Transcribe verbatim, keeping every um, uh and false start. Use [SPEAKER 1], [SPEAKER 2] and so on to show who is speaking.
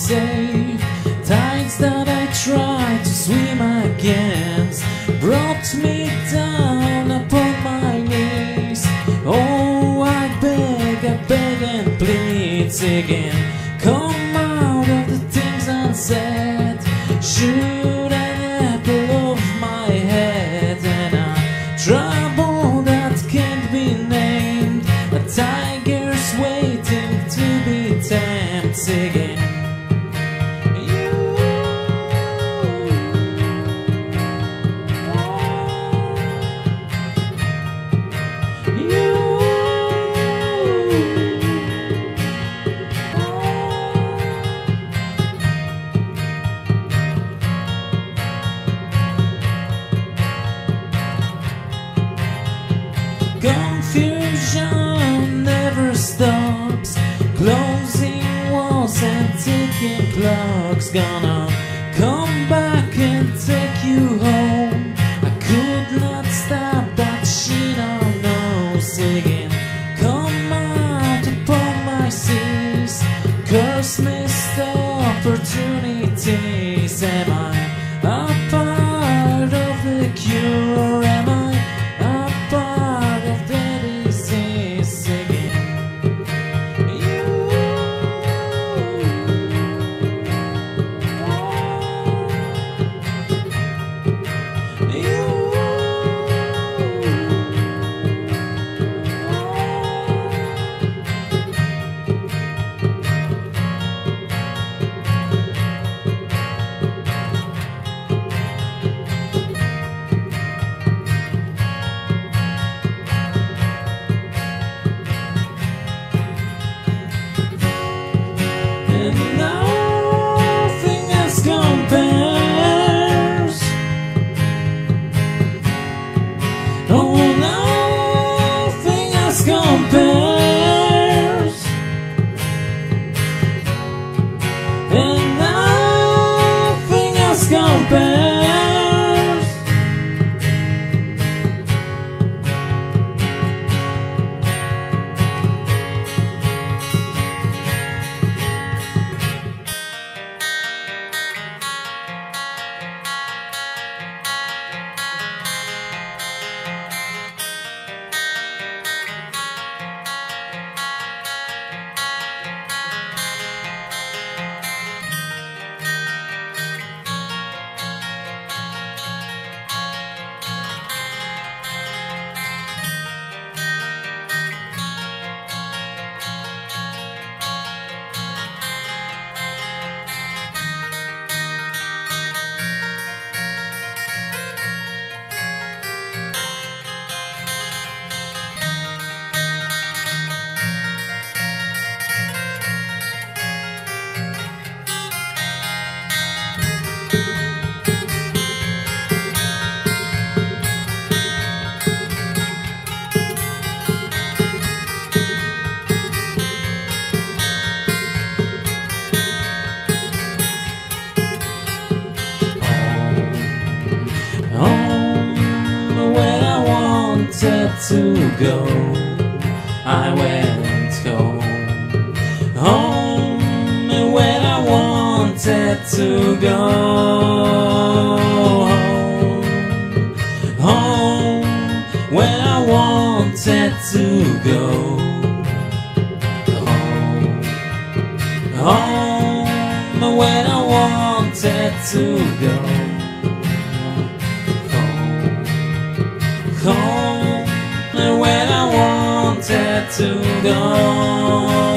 [SPEAKER 1] safe. Tides that I tried to swim against brought me down upon my knees. Oh, I beg, I beg and plead again, come out of the things unsaid. Shoot an apple off my head, and a trouble that can't be named. A tiger's waiting to be tamed again. Confusion never stops, closing walls and ticking clocks. Gonna come back and take you home. I could not stop that shit on no singing. Come out upon my seas, curse missed opportunities. Am I a part of the cure, or am I a part of the disease again? You, you, and nothing else compares. Oh, nothing else compares. And nothing else compares. To go, I went home, home where I wanted to go, home, home where I wanted to go, home, home where I wanted to go, home, home where I wanted to go.